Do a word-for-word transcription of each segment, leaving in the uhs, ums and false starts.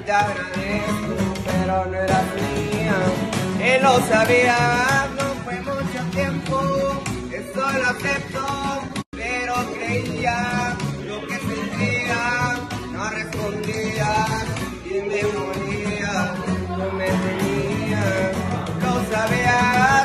te agradezco, pero no eras mía. Él lo sabía, no fue mucho tiempo, eso lo acepto, pero creía lo que sentía, no respondía y me moría, no me tenía, lo sabía.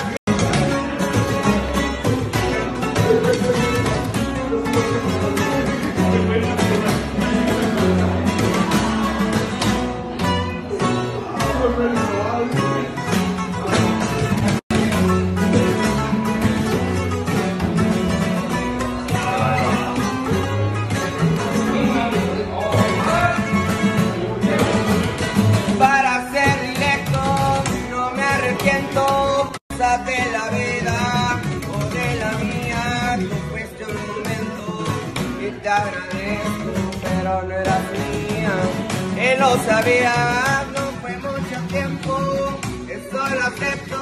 Para ser directo, no me arrepiento de la vida o de la mía. No fuiste un momento y te agradezco, pero no eras mía. Él lo sabía, no fue mucho tiempo, eso lo acepto.